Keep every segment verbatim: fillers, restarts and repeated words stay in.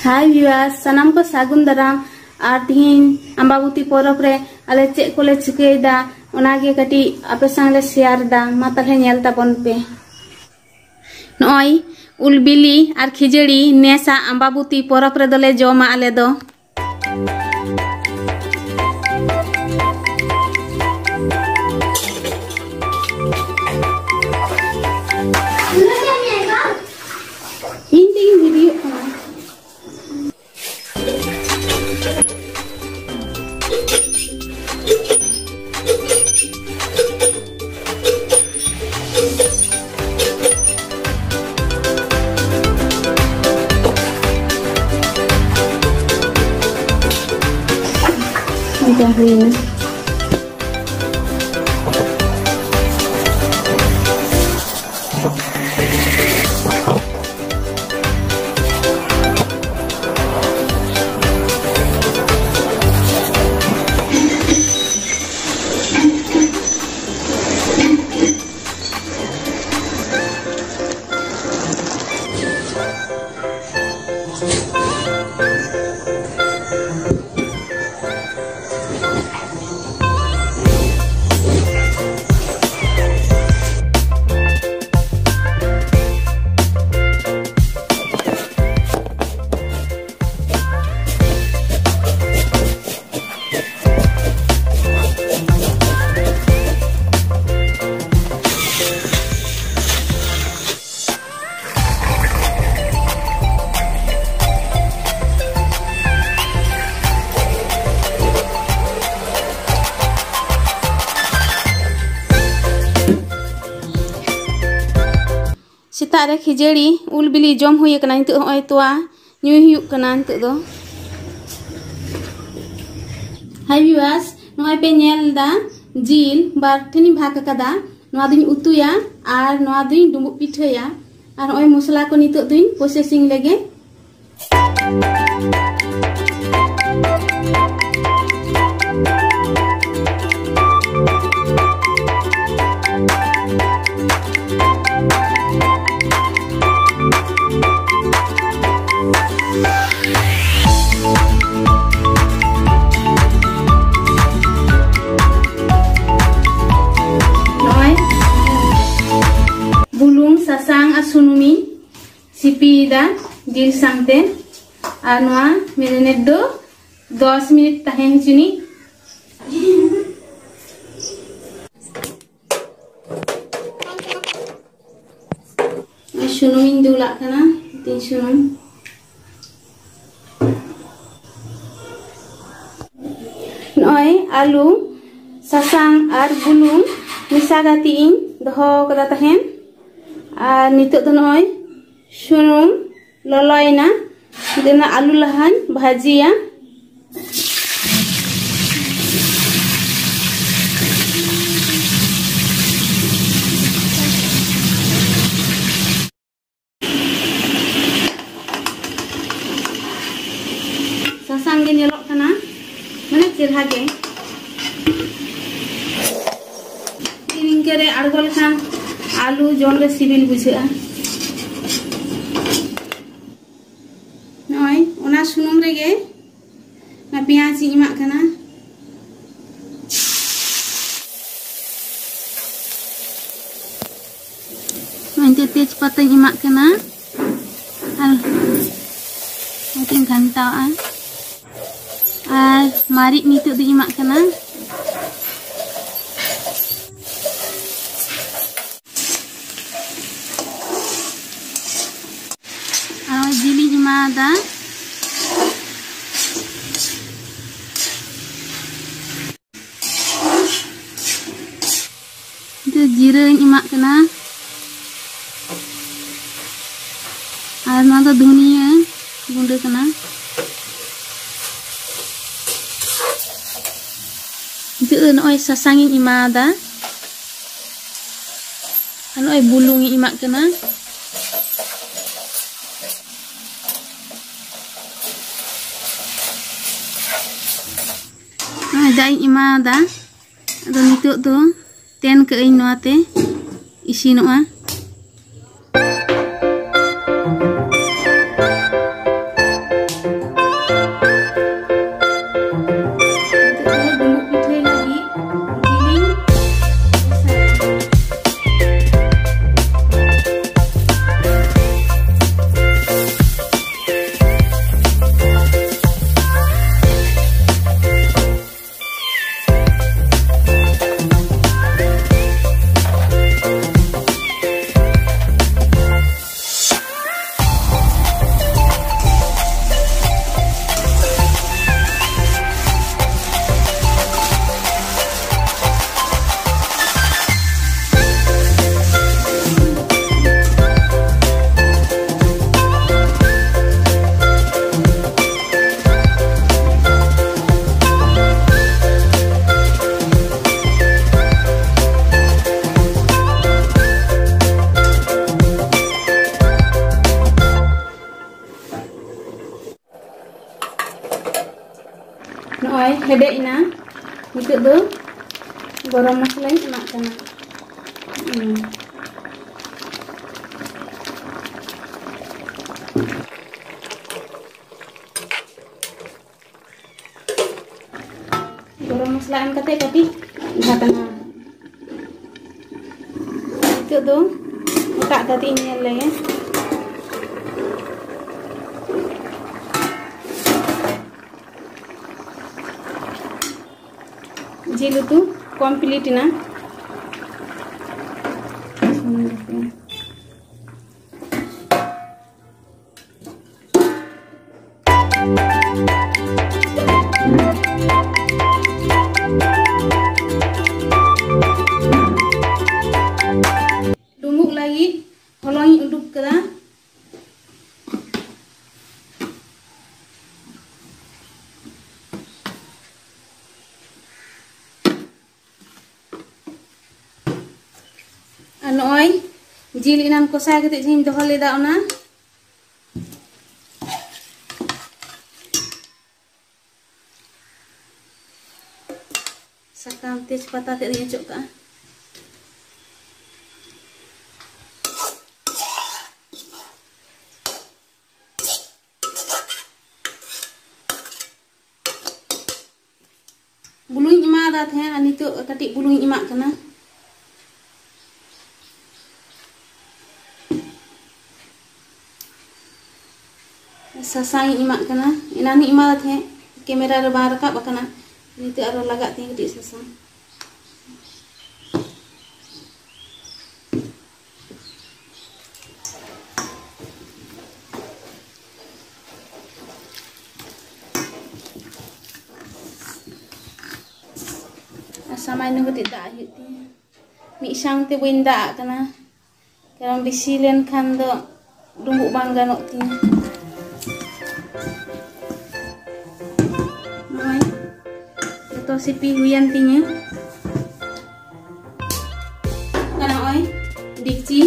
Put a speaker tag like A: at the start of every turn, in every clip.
A: हाय viewers सनाम को सागुन दाराम और तीन अम्बाबती परब रे आले चेक कोले चिकेदा ओनागे कटी आपे संगे शेयर दा मा तले नेल ताबन पे नय उल बिली और खिजड़ी नेसा अम्बाबती परब रे दले जमा आले दो Huina. सेता रे खिजड़ी उल बिली जम हुई कना नित होय तोआ न्यू हुई कना नित दो हाय व्यूअर्स नोय पे नेल दा जिल बार ठेनी भाग कदा नोआ दुई उतुया आर नोआ दुई डुंबु पिठाया आर ओय मसला को नित दुई प्रोसेसिंग लेगे sasang asunumi sipida jil samte anwa marinate do दस minute tahen chuni sunumi dulak kana tin sunum noy alu sasang ar bulung misagatiin doho kada tahen আর নিতো তো নয় সুনুম ললয় না দেন আলু লাহান ভাজিয়া sasang ge nyelok kana mane chirha ge ini kere argol khan आलू जोन रे सिबिल बुझा नय ओना सुनुम रेगे ना पियाज इमा कना नते तेज पत्ता इमा कना आर मतिन घंटा आर मारी नितो दि इमा कना जिली इमादा itu जीरा इमा कना और नोदा धनिया गुंडे कना itu नय sasang इमादा नय bulung इमा कना Dai imada ado nitok do ten ke ino ate isi noa नॉय हेडे इना नितो दो गरम मसला इमा कना गरम मसला एम कते कटी घाटना नितो दो ओटा कति नेल लेगे जिल उतु कमप्लीट ना डुमुक लगी हलों उडुक कदा नॉय जिल इनान कोसा कते जिन दोहो लेदा ओना साकाम तेज पत्ता ते दिए चोका बुलुኝ इमा दा थे नितो कटी बुलुኝ इमा कना ससाई इमा कना इनानी इमा थे कैमरा रे बाहर रकाब कना निते आरो लगा थे कटी ससा samai nu kati da yu ti mi sang te buin da kana karam bisi len khan do dumbuk bang ganok ti mai to sipi huyan tinya kana oi dikci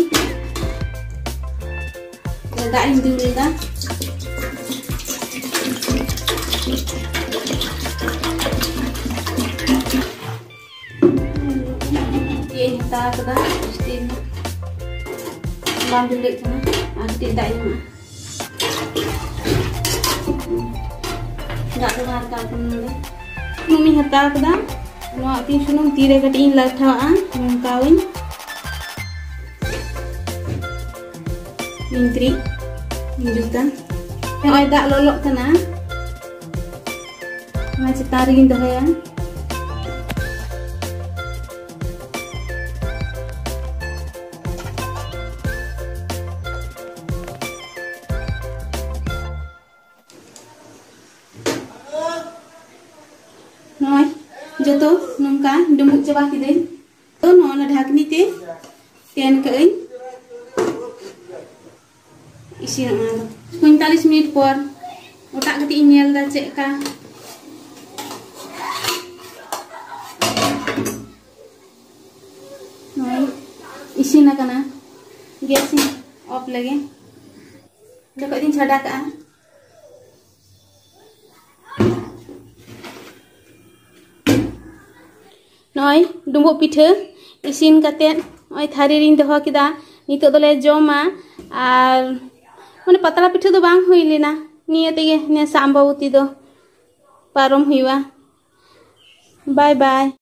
A: da im dulu da ta kada steam bang dulu kana nanti dai ma ndak dengar ka pun numi hata kada no ti sunum tire kati in latha a kawin mintri juta yang oi dak lolok kana ma citarin dah ya नॉय जो तो नमका डुमुक चबा किदे तो नोना ढाकनी ते तेन कई इसी ना पैंतालीस मिनट पर ओटा कति नेल दा चेका नॉय इसी ना कना गैस ऑफ लगे देखो दिन छड़ा का नॉय डुम्बुक पिठा इसिन कते ओय थारी रिन दोहो किदा नितो दोले जमा आर माने पतला पिठा दो बांग हुई लेना निये तेगे ने सांबावती दो पारम हुईवा बाय बाय।